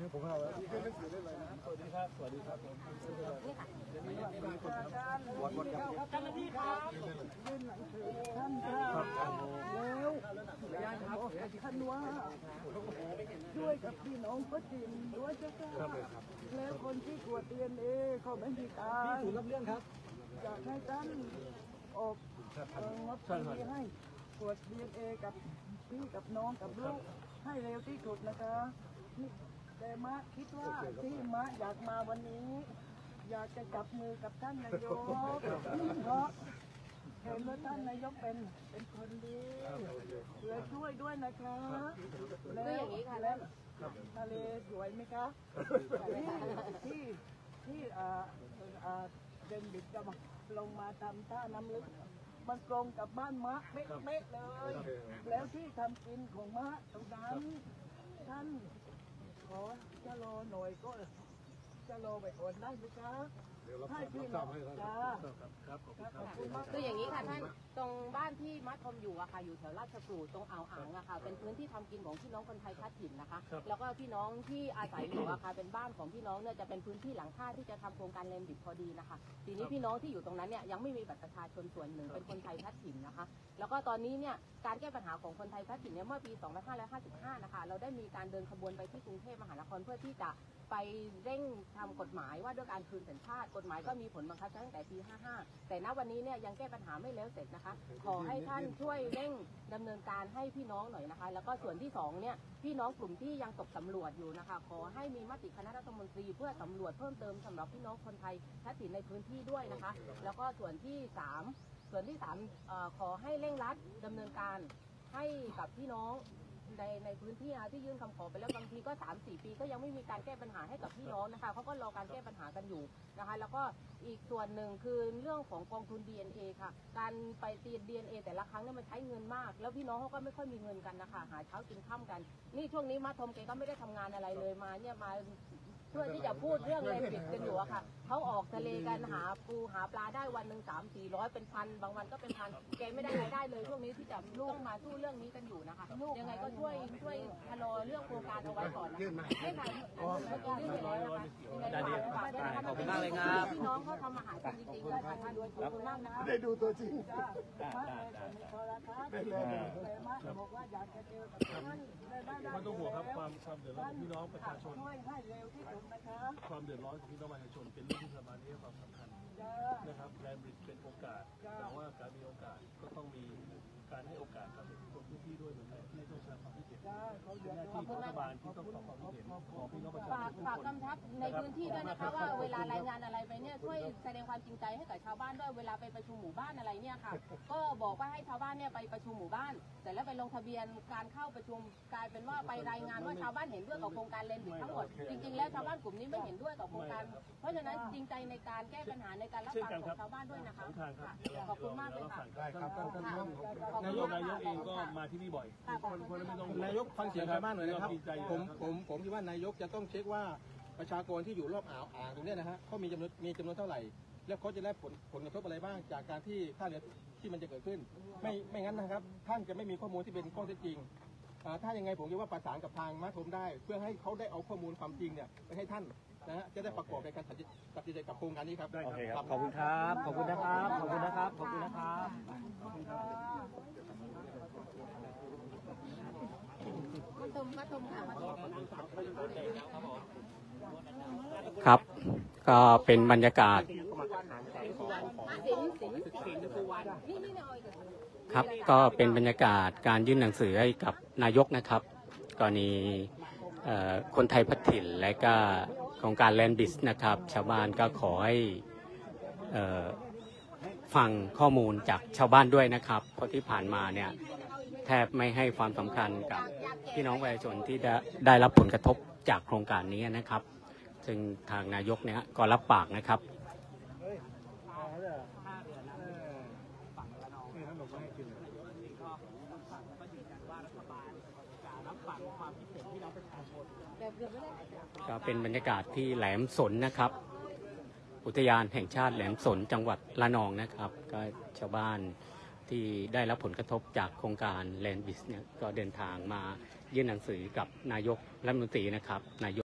ผมเอายื่นหนังสือได้เลยนะสวัสดีครับสวัสดีครับนี่ค่ะเจ้าหน้าที่ครับยื่นหนังสือท่านครับแล้วท่านว่าด้วยกับพี่น้องก็จริงด้วยเจ้าค่ะแล้วคนที่ตรวจ DNA เขาไม่มีการศูนย์รับเรื่องครับอยากให้ท่านออกงบที่ให้ตรวจ DNA กับพี่กับน้องกับลูกให้เร็วที่สุดนะคะแต่มะคิดว่าที่มะอยากมาวันนี้อยากจะจับมือกับท่านนายกเพราะเห็นว่าท่านนายกเป็นคนดีเพื่อช่วยด้วยนะคะแล้วอย่างนี้ค่ะแล้วทะเลสวยไหมคะที่เดนบิดจะลงมาทำท่าน้ำลึกมันตรงกับบ้านมะเป๊ะเลยแล้วที่ทำกินของมะตรงนั้นท่านขอจะรอหน่อยก็จะรอไปก่อนได้ไหมคะให้พี่น้องคืออย่างนี้ค่ะท่านตรงบ้านที่มัดทมอยู่อะค่ะอยู่แถวราชพฤกษ์ตรงอ่าวอ่างอะค่ะเป็นพื้นที่ทำกินของพี่น้องคนไทยท้าถิ่นนะคะแล้วก็พี่น้องที่อาศัยอยู่อะค่ะเป็นบ้านของพี่น้องเนี่ยจะเป็นพื้นที่หลังท่าที่จะทำโครงการเลนบิดพอดีนะคะทีนี้พี่น้องที่อยู่ตรงนั้นเนี่ยยังไม่มีบัตรประชาชนส่วนหนึ่งเป็นคนไทยท้าถิ่นนะคะแล้วก็ตอนนี้เนี่ยการแก้ปัญหาของคนไทยท้าถิ่นเนี่ยเมื่อปี 2555 นะคะเราได้มีการเดินขบวนไปที่กรุงเทพมหานครเพื่อที่จะไปเร่งทำกฎหมายว่าด้วยการคืนสัญชาติกฎหมายก็มีผลบังคับใช้ตั้งแต่ปี 55 แต่ณวันนี้เนี่ยยังแก้ปัญหาไม่แล้วเสร็จนะคะขอให้ท่านช่วยเร่งดำเนินการให้พี่น้องหน่อยนะคะแล้วก็ส่วนที่2เนี่ยพี่น้องกลุ่มที่ยังตกสำรวจอยู่นะคะขอให้มีมติคณะรัฐมนตรีเพื่อสำรวจเพิ่มเติมสำหรับพี่น้องคนไทยท้าถิ่นในพื้นที่ด้วยนะคะแล้วก็ส่วนที่3ขอให้เร่งรัดดำเนินการให้กับพี่น้องในพื้นที่ที่ยื่นคำขอไปแล้วบางทีก็ 3-4 ปีก็ยังไม่มีการแก้ปัญหาให้กับพี่น้องนะคะเขาก็รอการแก้ปัญหากันอยู่นะคะแล้วก็อีกส่วนหนึ่งคือเรื่องของกองทุน DNA ค่ะการไปตี DNA แต่ละครั้งเนี่ยมันใช้เงินมากแล้วพี่น้องเขาก็ไม่ค่อยมีเงินกันนะคะหาเช้ากินค่ำกันนี่ช่วงนี้มาทมแกก็ไม่ได้ทำงานอะไรเลยมาเนี่ยมาเพื่อที่จะพูดเรื่องเลนบิดกันอยู่อะค่ะเขาออกทะเลกันหาปูหาปลาได้วันหนึ่ง300-400เป็นพันบางวันก็เป็นพันแกไม่ได้รายได้เลยช่วงนี้ที่จะต้องมาสู้เรื่องนี้กันอยู่นะคะยังไงก็ช่วยชะลอเรื่องโครงการเอาไว้ก่อนนะคะให้ค่ะยื่นไปแล้วนะคะยังไงฝากด้วยนะคะขอบคุณมากเลยครับพี่น้องเขาทำอาหารกันจริงๆเลยค่ะท่านขอบคุณมากนะคะได้ดูตัวจริงได้เลยบอกว่าอยากจะเจอกับท่านไม่ต้องห่วงครับความเดือดร้อนของพี่น้องประชาชนให้เร็วที่สุดนะคะความเดือดร้อนของพี่น้องประชาชนเป็นเรื่องที่รัฐบาลให้ความสำคัญนะครับแลนด์บริดจ์เป็นโอกาสแต่ว่าการมีโอกาสก็ต้องมีการให้โอกาสกับคนพื้นที่ด้วยเหมือนกันที่ต้องแสดงความคิดเห็นเป็นหน้าที่ของรัฐบาลที่ต้องตอบความคิดเห็นของพี่น้องประชาชนฝากกำชับในพื้นที่ด้วยนะคะว่าเวลารายงานอะไรไปเนี่ยช่วยแสดงความจริงใจให้กับชาวบ้านด้วยเวลาไปประชุมหมู่บ้านอะไรเนี่ยค่ะก็บอกว่าให้ชาวบ้านเนี่ยไปประชุมหมู่บ้านแต่แล้วไปลงทะเบียนการเข้าประชุมกลายเป็นว่าไปรายงานว่าชาวบ้านเห็นด้วยกับโครงการเลนบิดทั้งหมดจริงๆแล้วชาวบ้านกลุ่มนี้ไม่เห็นด้วยกับโครงการเพราะฉะนั้นจริงใจในการแก้ปัญหาในการรับฟังของชาวบ้านด้วยนะคะขอบคุณมากเลยค่ะนายกเองก็มาที่นี่บ่อยนายกฟังเสียงชาวบ้านหน่อยนะครับผมคิดว่านายกจะต้องเช็คว่าประชากรที่อยู่รอบอ่างตรงนี้นะฮะเขามีจำนวนเท่าไหร่แล้วเขาจะได้ผลกระทบอะไรบ้างจากการที่ท่าเรือที่มันจะเกิดขึ้นไม่งั้นนะครับท่านจะไม่มีข้อมูลที่เป็นข้อเท็จจริงถ้ายังไงผมคิดว่าประสานกับทางมาทมได้เพื่อให้เขาได้เอาข้อมูลความจริงเนี่ยไปให้ท่านนะฮะจะได้ประกอบในการตัดสินใจกับโครงการนี้ครับโอเคครับขอบคุณครับขอบคุณนะครับขอบคุณนะครับขอบคุณนะครับครับก็เป็นบรรยากาศครับก็เป็นบรรยากาศการยื่นหนังสือให้กับนายกนะครับกรณีคนไทยพัดถิ่นและก็โครงการแลนด์บิสนะครับชาวบ้านก็ขอให้ฟังข้อมูลจากชาวบ้านด้วยนะครับเพราะที่ผ่านมาเนี่ยแทบไม่ให้ความสำคัญกับพี่น้องประชาชนที่ได้รับผลกระทบจากโครงการนี้นะครับซึ่งทางนายกเนี่ยก็รับปากนะครับก็เป็นบรรยากาศที่แหลมสนนะครับอุทยานแห่งชาติแหลมสนจังหวัดระนองนะครับก็ชาวบ้านที่ได้รับผลกระทบจากโครงการแลนด์บิสเนี่ยก็เดินทางมายื่นหนังสือกับนายกรัฐมนตรีนะครับนายก